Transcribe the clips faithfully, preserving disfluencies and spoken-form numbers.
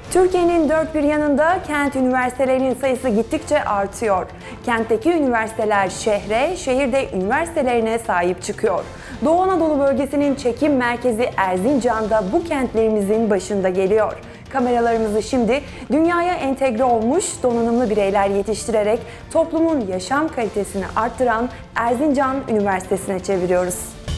Türkiye'nin dört bir yanında kent üniversitelerinin sayısı gittikçe artıyor. Kentteki üniversiteler şehre, şehirde üniversitelerine sahip çıkıyor. Doğu Anadolu bölgesinin çekim merkezi Erzincan da bu kentlerimizin başında geliyor. Kameralarımızı şimdi dünyaya entegre olmuş donanımlı bireyler yetiştirerek toplumun yaşam kalitesini arttıran Erzincan Üniversitesi'ne çeviriyoruz.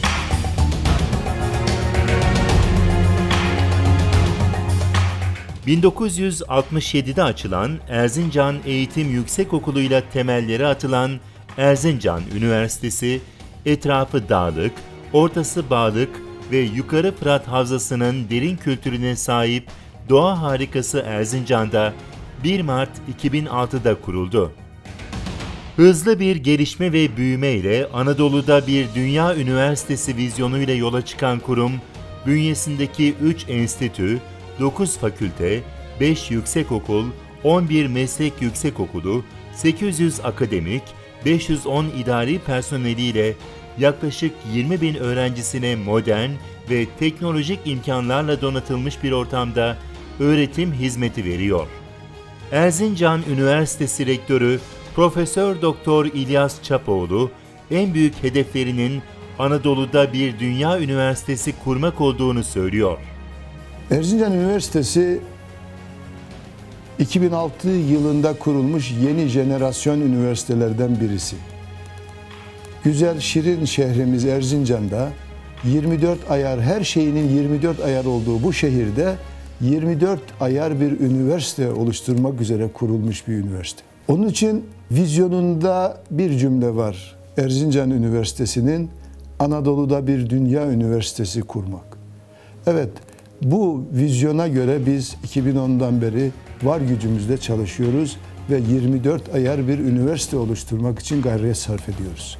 bin dokuz yüz altmış yedi'de açılan Erzincan Eğitim Yüksekokulu'yla temelleri atılan Erzincan Üniversitesi, etrafı dağlık, ortası bağlık ve Yukarı Fırat Havzası'nın derin kültürüne sahip doğa harikası Erzincan'da bir Mart iki bin altı'da kuruldu. Hızlı bir gelişme ve büyüme ile Anadolu'da bir dünya üniversitesi vizyonuyla yola çıkan kurum, bünyesindeki üç enstitü, dokuz fakülte, beş yüksekokul, on bir meslek yüksekokulu, sekiz yüz akademik, beş yüz on idari personeliyle yaklaşık yirmi bin öğrencisine modern ve teknolojik imkanlarla donatılmış bir ortamda öğretim hizmeti veriyor. Erzincan Üniversitesi Rektörü Profesör Doktor İlyas Çapoğlu, en büyük hedeflerinin Anadolu'da bir dünya üniversitesi kurmak olduğunu söylüyor. Erzincan Üniversitesi iki bin altı yılında kurulmuş yeni jenerasyon üniversitelerden birisi. Güzel, şirin şehrimiz Erzincan'da yirmi dört ayar, her şeyinin yirmi dört ayar olduğu bu şehirde yirmi dört ayar bir üniversite oluşturmak üzere kurulmuş bir üniversite. Onun için vizyonunda bir cümle var. Erzincan Üniversitesi'nin Anadolu'da bir dünya üniversitesi kurmak. Evet, bu vizyona göre biz iki bin on'dan beri var gücümüzle çalışıyoruz ve yirmi dört ayar bir üniversite oluşturmak için gayret sarf ediyoruz.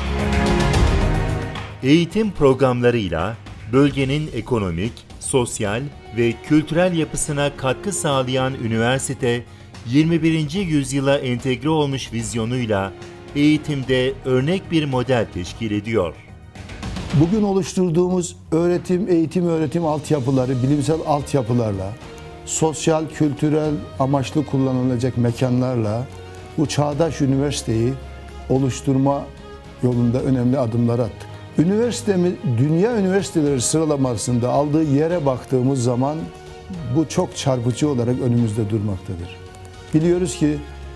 Eğitim programlarıyla bölgenin ekonomik, sosyal ve kültürel yapısına katkı sağlayan üniversite, yirmi birinci yüzyıla entegre olmuş vizyonuyla eğitimde örnek bir model teşkil ediyor. Bugün oluşturduğumuz öğretim, eğitim, öğretim altyapıları, bilimsel altyapılarla, sosyal, kültürel amaçlı kullanılacak mekanlarla bu çağdaş üniversiteyi oluşturma yolunda önemli adımlar attık. Üniversitemiz, dünya üniversiteleri sıralamasında aldığı yere baktığımız zaman bu çok çarpıcı olarak önümüzde durmaktadır. Biliyoruz ki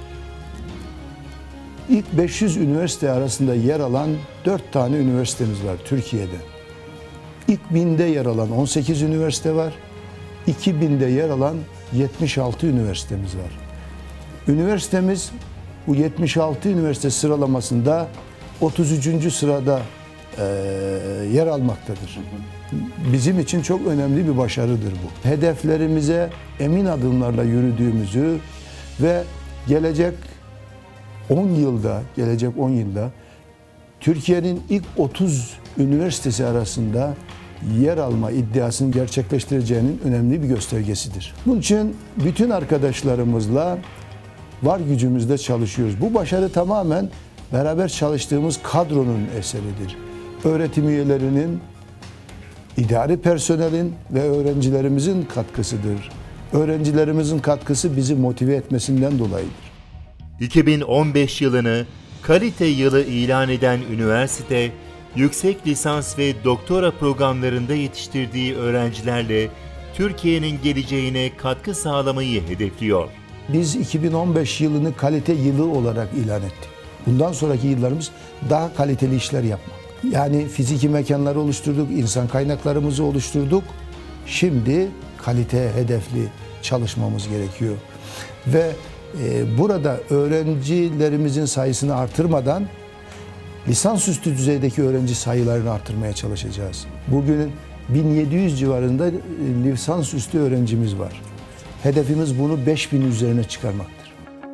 İlk beş yüz üniversite arasında yer alan dört tane üniversitemiz var Türkiye'de. İlk binde yer alan on sekiz üniversite var. iki binde yer alan yetmiş altı üniversitemiz var. Üniversitemiz bu yetmiş altı üniversite sıralamasında otuz üçüncü sırada e, yer almaktadır. Bizim için çok önemli bir başarıdır bu. Hedeflerimize emin adımlarla yürüdüğümüzü ve gelecek on yılda, gelecek on yılda Türkiye'nin ilk otuz üniversitesi arasında yer alma iddiasını gerçekleştireceğinin önemli bir göstergesidir. Bunun için bütün arkadaşlarımızla var gücümüzle çalışıyoruz. Bu başarı tamamen beraber çalıştığımız kadronun eseridir. Öğretim üyelerinin, idari personelin ve öğrencilerimizin katkısıdır. Öğrencilerimizin katkısı bizi motive etmesinden dolayıdır. iki bin on beş yılını kalite yılı ilan eden üniversite, yüksek lisans ve doktora programlarında yetiştirdiği öğrencilerle Türkiye'nin geleceğine katkı sağlamayı hedefliyor. Biz iki bin on beş yılını kalite yılı olarak ilan ettik. Bundan sonraki yıllarımız daha kaliteli işler yapmak. Yani fiziki mekanları oluşturduk, insan kaynaklarımızı oluşturduk. Şimdi kalite hedefli çalışmamız gerekiyor. Ve e, burada öğrencilerimizin sayısını artırmadan lisansüstü düzeydeki öğrenci sayılarını artırmaya çalışacağız. Bugün bin yedi yüz civarında lisansüstü öğrencimiz var. Hedefimiz bunu beş bin üzerine çıkarmaktır.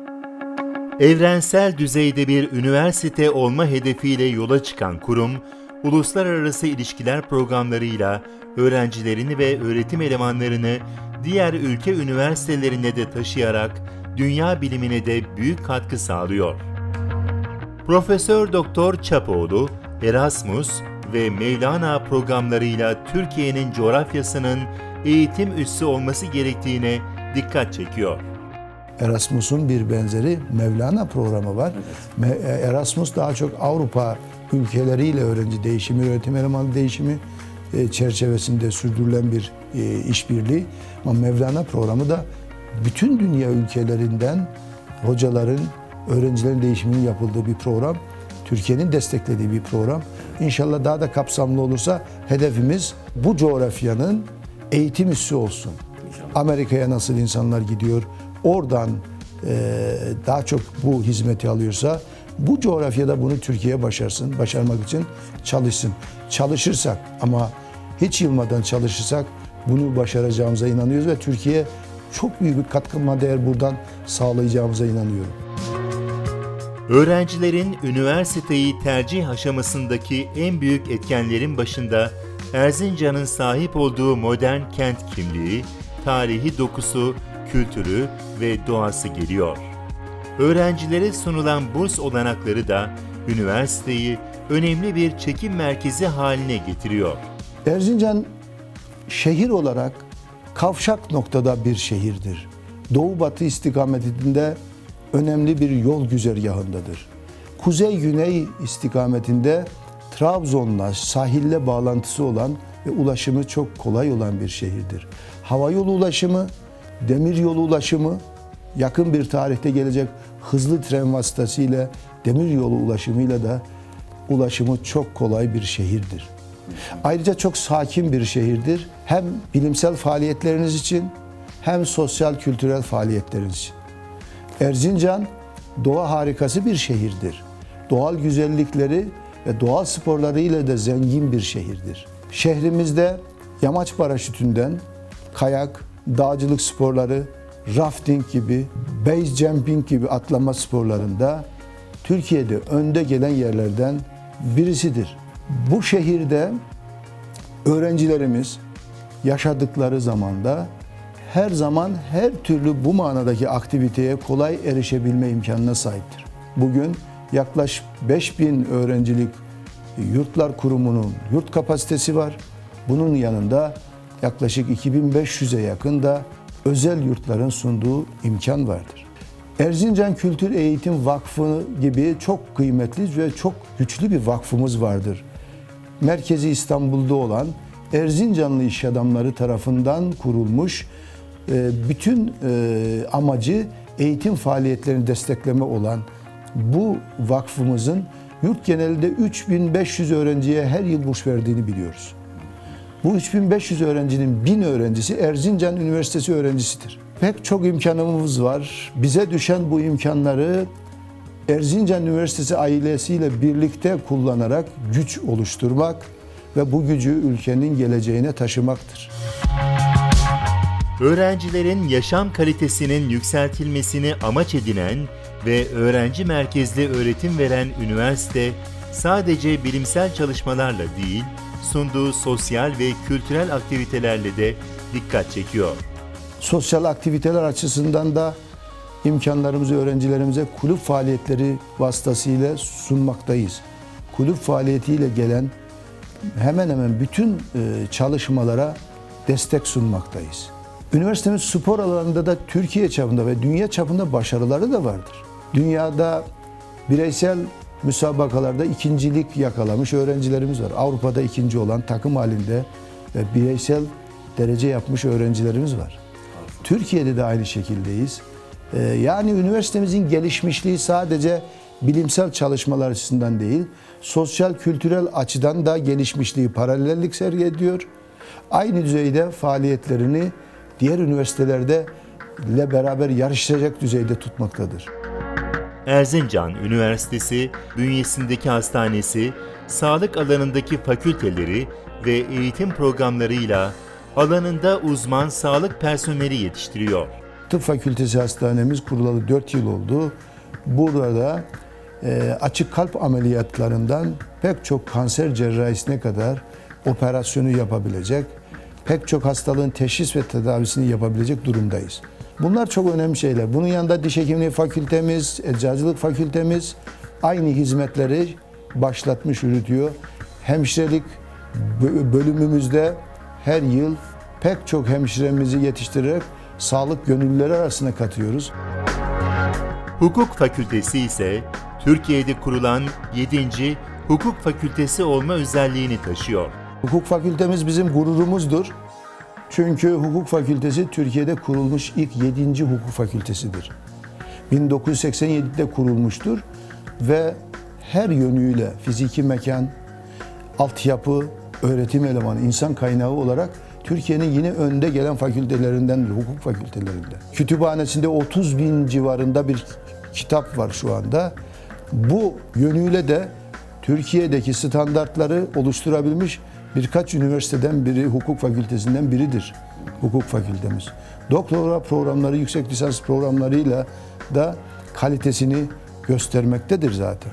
Evrensel düzeyde bir üniversite olma hedefiyle yola çıkan kurum, uluslararası ilişkiler programlarıyla öğrencilerini ve öğretim elemanlarını diğer ülke üniversitelerine de taşıyarak dünya bilimine de büyük katkı sağlıyor. Profesör Doktor Çapoğlu, Erasmus ve Mevlana programlarıyla Türkiye'nin coğrafyasının eğitim üssü olması gerektiğine dikkat çekiyor. Erasmus'un bir benzeri Mevlana programı var. Evet. Erasmus daha çok Avrupa ülkeleriyle öğrenci değişimi, öğretim elemanı değişimi çerçevesinde sürdürülen bir işbirliği. Ama Mevlana programı da bütün dünya ülkelerinden hocaların, öğrencilerin değişiminin yapıldığı bir program. Türkiye'nin desteklediği bir program. İnşallah daha da kapsamlı olursa hedefimiz bu coğrafyanın eğitim üssü olsun. Amerika'ya nasıl insanlar gidiyor, oradan e, daha çok bu hizmeti alıyorsa bu coğrafyada bunu Türkiye başarsın, başarmak için çalışsın. Çalışırsak ama hiç yılmadan çalışırsak bunu başaracağımıza inanıyoruz ve Türkiye'ye çok büyük bir katkı değer buradan sağlayacağımıza inanıyorum. Öğrencilerin üniversiteyi tercih aşamasındaki en büyük etkenlerin başında Erzincan'ın sahip olduğu modern kent kimliği, tarihi dokusu, kültürü ve doğası geliyor. Öğrencilere sunulan burs olanakları da üniversiteyi önemli bir çekim merkezi haline getiriyor. Erzincan şehir olarak kavşak noktada bir şehirdir. Doğu-batı istikametinde önemli bir yol güzergahındadır. Kuzey-güney istikametinde Trabzon'la, sahille bağlantısı olan ve ulaşımı çok kolay olan bir şehirdir. Havayolu ulaşımı, demiryolu ulaşımı, yakın bir tarihte gelecek hızlı tren vasıtasıyla demiryolu ulaşımıyla da ulaşımı çok kolay bir şehirdir. Ayrıca çok sakin bir şehirdir. Hem bilimsel faaliyetleriniz için hem sosyal kültürel faaliyetleriniz için. Erzincan doğa harikası bir şehirdir. Doğal güzellikleri ve doğal sporlarıyla da zengin bir şehirdir. Şehrimizde yamaç paraşütünden kayak, dağcılık sporları, rafting gibi, base jumping gibi atlama sporlarında Türkiye'de önde gelen yerlerden birisidir. Bu şehirde öğrencilerimiz yaşadıkları zamanda her zaman her türlü bu manadaki aktiviteye kolay erişebilme imkanına sahiptir. Bugün yaklaşık beş bin öğrencilik yurtlar kurumunun yurt kapasitesi var. Bunun yanında yaklaşık iki bin beş yüze yakın da özel yurtların sunduğu imkan vardır. Erzincan Kültür Eğitim Vakfı gibi çok kıymetli ve çok güçlü bir vakfımız vardır. Merkezi İstanbul'da olan Erzincanlı iş adamları tarafından kurulmuş, bütün amacı eğitim faaliyetlerini destekleme olan bu vakfımızın yurt genelinde üç bin beş yüz öğrenciye her yıl burs verdiğini biliyoruz. Bu üç bin beş yüz öğrencinin bin öğrencisi Erzincan Üniversitesi öğrencisidir. Pek çok imkanımız var. Bize düşen bu imkanları Erzincan Üniversitesi ailesiyle birlikte kullanarak güç oluşturmak ve bu gücü ülkenin geleceğine taşımaktır. Öğrencilerin yaşam kalitesinin yükseltilmesini amaç edinen ve öğrenci merkezli öğretim veren üniversite, sadece bilimsel çalışmalarla değil, sunduğu sosyal ve kültürel aktivitelerle de dikkat çekiyor. Sosyal aktiviteler açısından da imkanlarımızı öğrencilerimize kulüp faaliyetleri vasıtasıyla sunmaktayız. Kulüp faaliyetiyle gelen hemen hemen bütün çalışmalara destek sunmaktayız. Üniversitemiz spor alanında da Türkiye çapında ve dünya çapında başarıları da vardır. Dünyada bireysel müsabakalarda ikincilik yakalamış öğrencilerimiz var. Avrupa'da ikinci olan takım halinde ve bireysel derece yapmış öğrencilerimiz var. Türkiye'de de aynı şekildeyiz. Yani üniversitemizin gelişmişliği sadece bilimsel çalışmalar açısından değil, sosyal kültürel açıdan da gelişmişliği, paralellik sergiliyor. Aynı düzeyde faaliyetlerini diğer üniversitelerde ile beraber yarışacak düzeyde tutmaktadır. Erzincan Üniversitesi bünyesindeki hastanesi, sağlık alanındaki fakülteleri ve eğitim programlarıyla alanında uzman sağlık personeli yetiştiriyor. Tıp Fakültesi hastanemiz kurulalı dört yıl oldu. Burada e, açık kalp ameliyatlarından pek çok kanser cerrahisine kadar operasyonu yapabilecek, pek çok hastalığın teşhis ve tedavisini yapabilecek durumdayız. Bunlar çok önemli şeyler. Bunun yanında diş hekimliği fakültemiz, eczacılık fakültemiz aynı hizmetleri başlatmış, yürütüyor. Hemşirelik bölümümüzde her yıl pek çok hemşiremizi yetiştirerek sağlık gönüllüleri arasına katıyoruz. Hukuk Fakültesi ise Türkiye'de kurulan yedinci hukuk fakültesi olma özelliğini taşıyor. Hukuk fakültemiz bizim gururumuzdur. Çünkü hukuk fakültesi Türkiye'de kurulmuş ilk yedinci hukuk fakültesidir. bin dokuz yüz seksen yedide kurulmuştur ve her yönüyle fiziki mekan, altyapı, öğretim elemanı, insan kaynağı olarak Türkiye'nin yine önde gelen fakültelerindendir, hukuk fakültelerinde. Kütüphanesinde otuz bin civarında bir kitap var şu anda. Bu yönüyle de Türkiye'deki standartları oluşturabilmiş birkaç üniversiteden biri, hukuk fakültesinden biridir hukuk fakültemiz. Doktora programları, yüksek lisans programlarıyla da kalitesini göstermektedir zaten.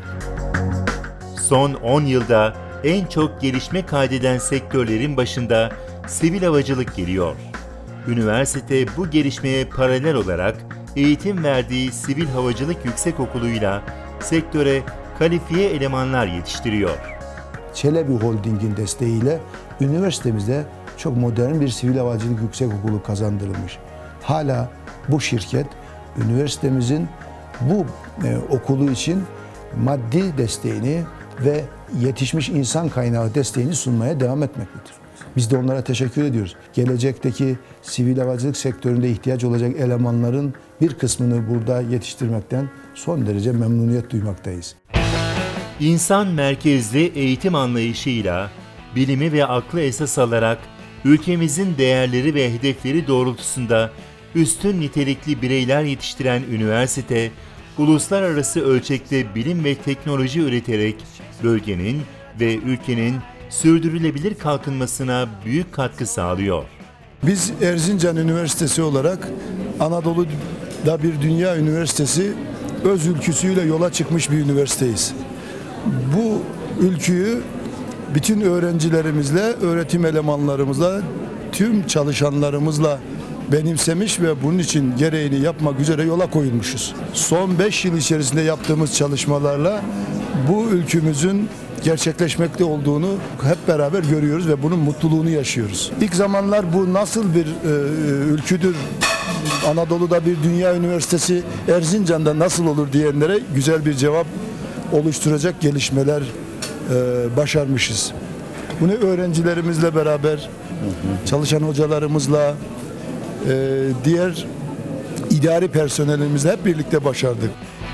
Son on yılda en çok gelişme kaydeden sektörlerin başında sivil havacılık geliyor. Üniversite bu gelişmeye paralel olarak eğitim verdiği Sivil Havacılık Yüksekokulu'yla sektöre kalifiye elemanlar yetiştiriyor. Çelebi Holding'in desteğiyle üniversitemizde çok modern bir sivil havacılık yüksekokulu kazandırılmış. Hala bu şirket üniversitemizin bu e, okulu için maddi desteğini ve yetişmiş insan kaynağı desteğini sunmaya devam etmektedir. Biz de onlara teşekkür ediyoruz. Gelecekteki sivil havacılık sektöründe ihtiyaç olacak elemanların bir kısmını burada yetiştirmekten son derece memnuniyet duymaktayız. İnsan merkezli eğitim anlayışıyla bilimi ve aklı esas alarak ülkemizin değerleri ve hedefleri doğrultusunda üstün nitelikli bireyler yetiştiren üniversite, uluslararası ölçekte bilim ve teknoloji üreterek bölgenin ve ülkenin sürdürülebilir kalkınmasına büyük katkı sağlıyor. Biz Erzincan Üniversitesi olarak Anadolu'da bir dünya üniversitesi öz ülküsüyle yola çıkmış bir üniversiteyiz. Bu ülküyü bütün öğrencilerimizle, öğretim elemanlarımızla, tüm çalışanlarımızla benimsemiş ve bunun için gereğini yapmak üzere yola koyulmuşuz. Son beş yıl içerisinde yaptığımız çalışmalarla bu ülkümüzün gerçekleşmekte olduğunu hep beraber görüyoruz ve bunun mutluluğunu yaşıyoruz. İlk zamanlar bu nasıl bir e, ülküdür, Anadolu'da bir dünya üniversitesi Erzincan'da nasıl olur diyenlere güzel bir cevap oluşturacak gelişmeler e, başarmışız. Bunu öğrencilerimizle beraber, çalışan hocalarımızla, e, diğer idari personelimizle hep birlikte başardık.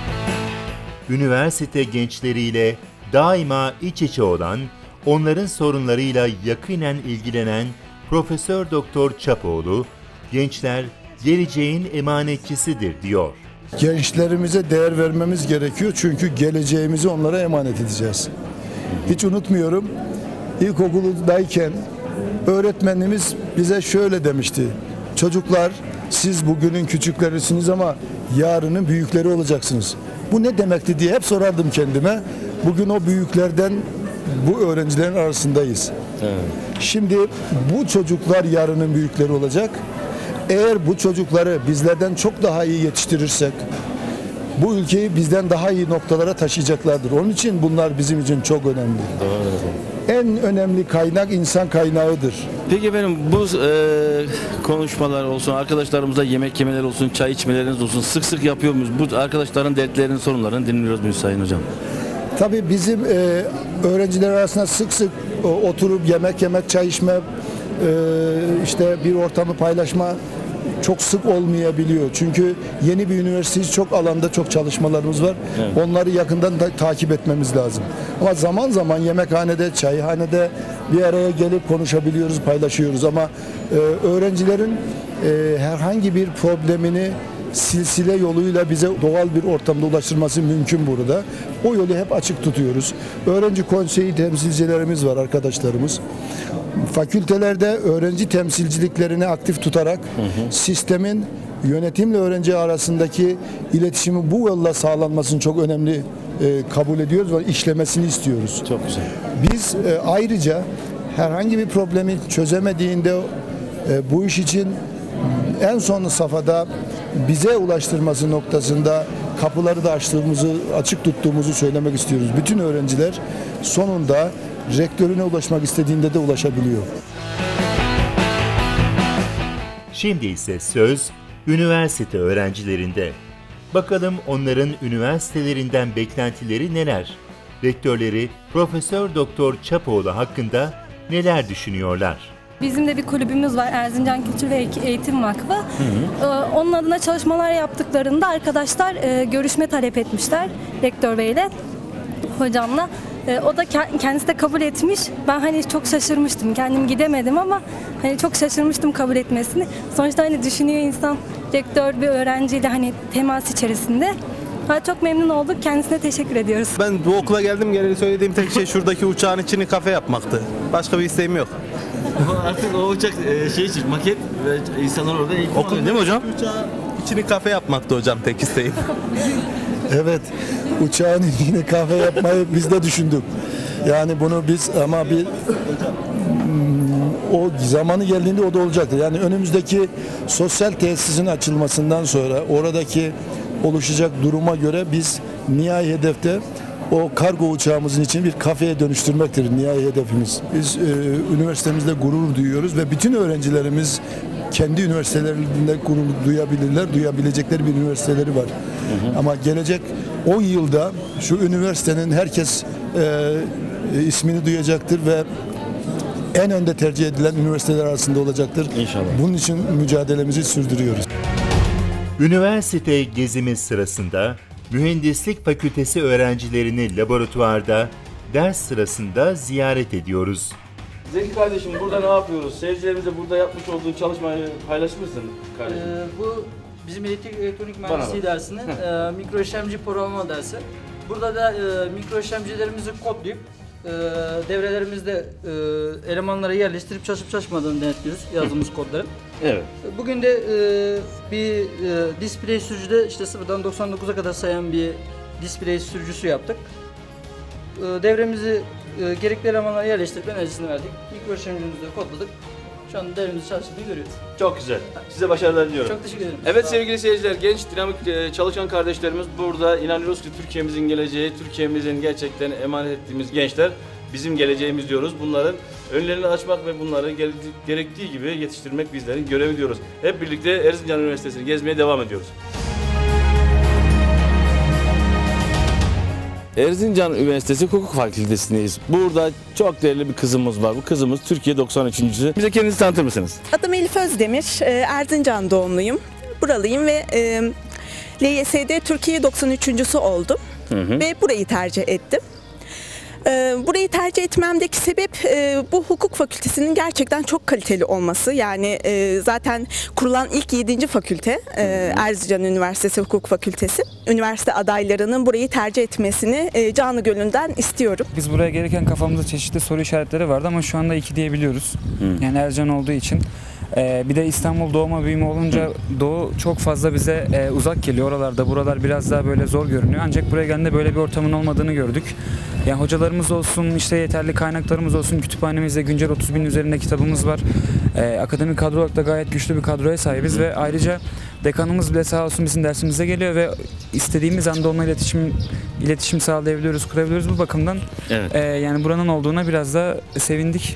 Üniversite gençleriyle daima iç içe olan, onların sorunlarıyla yakinen ilgilenen Profesör Doktor Çapoğlu, gençler geleceğin emanetçisidir diyor. Gençlerimize değer vermemiz gerekiyor çünkü geleceğimizi onlara emanet edeceğiz. Hiç unutmuyorum, ilkokuldayken öğretmenimiz bize şöyle demişti: çocuklar, siz bugünün küçüklerisiniz ama yarının büyükleri olacaksınız. Bu ne demekti diye hep sorardım kendime. Bugün o büyüklerden, bu öğrencilerin arasındayız. Evet. Şimdi bu çocuklar yarının büyükleri olacak. Eğer bu çocukları bizlerden çok daha iyi yetiştirirsek, bu ülkeyi bizden daha iyi noktalara taşıyacaklardır. Onun için bunlar bizim için çok önemli. Doğru. En önemli kaynak insan kaynağıdır. Peki efendim, bu e, konuşmalar olsun, arkadaşlarımıza yemek yemeler olsun, çay içmeleriniz olsun, sık sık yapıyor muyuz? Bu arkadaşların dertlerini, sorunlarını dinliyoruz muyuz Sayın Hocam? Tabii bizim e, öğrenciler arasında sık sık e, oturup yemek yemek, çay içme, e, işte bir ortamı paylaşma çok sık olmayabiliyor. Çünkü yeni bir üniversiteyiz, çok alanda çok çalışmalarımız var. Evet. Onları yakından da takip etmemiz lazım. Ama zaman zaman yemekhanede, çayhanede bir araya gelip konuşabiliyoruz, paylaşıyoruz. Ama e, öğrencilerin e, herhangi bir problemini silsile yoluyla bize doğal bir ortamda ulaştırması mümkün burada. O yolu hep açık tutuyoruz. Öğrenci konseyi temsilcilerimiz var, arkadaşlarımız. Fakültelerde öğrenci temsilciliklerini aktif tutarak hı hı. sistemin yönetimle öğrenci arasındaki iletişimi bu yolla sağlanmasını çok önemli e, kabul ediyoruz ve işlemesini istiyoruz. Çok güzel. Biz e, ayrıca herhangi bir problemi çözemediğinde e, bu iş için en son safhada bize ulaştırması noktasında kapıları da açtığımızı, açık tuttuğumuzu söylemek istiyoruz. Bütün öğrenciler sonunda rektörüne ulaşmak istediğinde de ulaşabiliyor. Şimdi ise söz üniversite öğrencilerinde. Bakalım onların üniversitelerinden beklentileri neler? Rektörleri Profesör Doktor Çapoğlu hakkında neler düşünüyorlar? Bizim de bir kulübümüz var, Erzincan Kültür ve Eğitim Vakfı. Ee, Onun adına çalışmalar yaptıklarında arkadaşlar e, görüşme talep etmişler Rektör Bey'le, hocamla. E, O da ke- kendisi de kabul etmiş. Ben hani çok şaşırmıştım. Kendim gidemedim ama hani çok şaşırmıştım kabul etmesini. Sonuçta hani düşünüyor insan, rektör bir öğrenciyle hani temas içerisinde. Ha, çok memnun olduk. Kendisine teşekkür ediyoruz. Ben bu okula geldim geleli söylediğim tek şey şuradaki uçağın içini kafe yapmaktı. Başka bir isteğim yok. Artık o uçak e, şey için maket ve insanlar orada eğitim Okul alıyor değil mi hocam? Uçağın içini kafe yapmaktı hocam tek isteğim. Evet, uçağın yine kahve yapmayı biz de düşündük. Yani bunu biz ama bir o zamanı geldiğinde o da olacaktır. Yani önümüzdeki sosyal tesisin açılmasından sonra oradaki oluşacak duruma göre biz nihai hedefte o kargo uçağımızın için bir kafeye dönüştürmektir nihai hedefimiz. Biz e, üniversitemizde gurur duyuyoruz ve bütün öğrencilerimiz kendi üniversitelerinde gurur duyabilirler, duyabilecekleri bir üniversiteleri var. Hı hı. Ama gelecek on yılda şu üniversitenin herkes e, ismini duyacaktır ve en önde tercih edilen üniversiteler arasında olacaktır. İnşallah. Bunun için mücadelemizi sürdürüyoruz. Üniversite gezimiz sırasında Mühendislik Fakültesi öğrencilerini laboratuvarda, ders sırasında ziyaret ediyoruz. Zeki kardeşim burada ne yapıyoruz? Seyircilerimize burada yapmış olduğun çalışmayı paylaşır mısın kardeşim? Ee, bu bizim elektrik elektronik Bana mühendisliği bak. dersinin e, mikro işlemci programlama dersi. Burada da e, mikro işlemcilerimizi kodlayıp e, devrelerimizde e, elemanlara yerleştirip çalışıp çalışmadığını denetliyoruz yazdığımız kodların. Evet. Bugün de e, bir e, display sürücüde işte sıfırdan doksan dokuza kadar sayan bir display sürücüsü yaptık. E, devremizi e, gerekli elemanlara yerleştirip enerjisini verdik. Mikro işlemcimizi de kodladık. Şu an devremizi çalıştığını görüyoruz. Çok güzel. Size başarılar diliyorum. Çok teşekkür ederim. Evet sevgili seyirciler, genç, dinamik e, çalışan kardeşlerimiz burada. İnanıyoruz ki Türkiye'mizin geleceği, Türkiye'mizin gerçekten emanet ettiğimiz gençler bizim geleceğimiz diyoruz. Bunların önlerini açmak ve bunları gerektiği gibi yetiştirmek bizlerin görevi diyoruz. Hep birlikte Erzincan Üniversitesi'ni gezmeye devam ediyoruz. Erzincan Üniversitesi Hukuk Fakültesindeyiz. Burada çok değerli bir kızımız var. Bu kızımız Türkiye doksan üçüncüsü. Bize kendinizi tanıtır mısınız? Adım Elif Özdemir, e, Erzincan doğumluyum. Buralıyım ve e, L Y S'de Türkiye doksan üçüncüsü oldum Hı hı. ve burayı tercih ettim. E, Burayı tercih etmemdeki sebep e, bu hukuk fakültesinin gerçekten çok kaliteli olması. Yani e, zaten kurulan ilk yedinci fakülte e, Erzincan Üniversitesi Hukuk Fakültesi. Üniversite adaylarının burayı tercih etmesini e, canı gönülden istiyorum. Biz buraya gelirken kafamızda çeşitli soru işaretleri vardı ama şu anda iki diyebiliyoruz. Hı. Yani Erzincan olduğu için. Ee, bir de İstanbul doğma büyüme olunca Doğu çok fazla bize e, uzak geliyor. Oralarda, buralar biraz daha böyle zor görünüyor. Ancak buraya geldiğinde böyle bir ortamın olmadığını gördük. Yani hocalarımız olsun, işte yeterli kaynaklarımız olsun, kütüphanemizde güncel otuz bin üzerinde kitabımız var. Ee, akademik kadro olarak da gayet güçlü bir kadroya sahibiz ve ayrıca dekanımız bile sağ olsun bizim dersimize geliyor ve istediğimiz anda onunla iletişim iletişim sağlayabiliyoruz, kurabiliyoruz bu bakımdan. Evet. e, yani buranın olduğuna biraz da sevindik.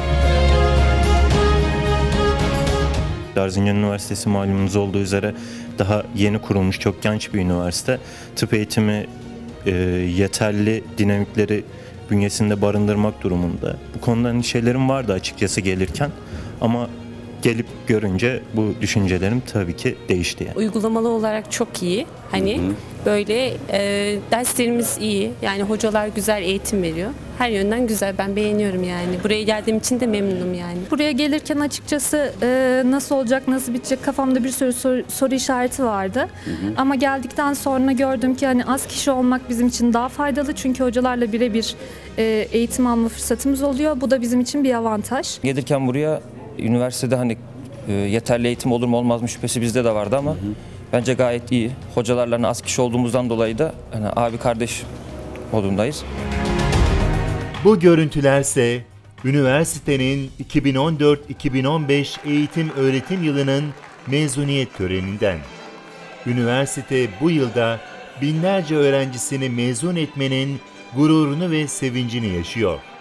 Erzincan Üniversitesi malumunuz olduğu üzere daha yeni kurulmuş çok genç bir üniversite. Tıp eğitimi e, yeterli dinamikleri bünyesinde barındırmak durumunda. Bu konuda endişelerim vardı açıkçası gelirken ama gelip görünce bu düşüncelerim tabii ki değişti yani. Uygulamalı olarak çok iyi. Hani hı hı. böyle e, derslerimiz iyi. Yani hocalar güzel eğitim veriyor. Her yönden güzel. Ben beğeniyorum yani. Buraya geldiğim için de memnunum yani. Buraya gelirken açıkçası e, nasıl olacak, nasıl bitecek kafamda bir sürü soru, soru işareti vardı. Hı hı. Ama geldikten sonra gördüm ki hani az kişi olmak bizim için daha faydalı. Çünkü hocalarla birebir e, eğitim alma fırsatımız oluyor. Bu da bizim için bir avantaj. Gelirken buraya üniversitede hani e, yeterli eğitim olur mu olmaz mı şüphesi bizde de vardı ama hı hı. bence gayet iyi. Hocalarla az kişi olduğumuzdan dolayı da hani abi kardeş modundayız. Bu görüntülerse üniversitenin iki bin on dört iki bin on beş eğitim öğretim yılının mezuniyet töreninden. Üniversite bu yılda binlerce öğrencisini mezun etmenin gururunu ve sevincini yaşıyor.